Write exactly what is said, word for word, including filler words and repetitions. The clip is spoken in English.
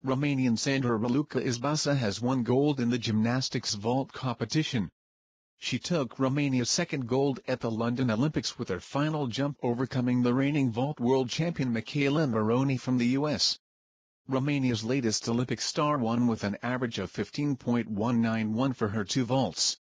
Romanian Sandra Raluca Izbasa has won gold in the gymnastics vault competition. She took Romania's second gold at the London Olympics with her final jump, overcoming the reigning vault world champion McKayla Maroney from the U S. Romania's latest Olympic star won with an average of fifteen point one nine one for her two vaults.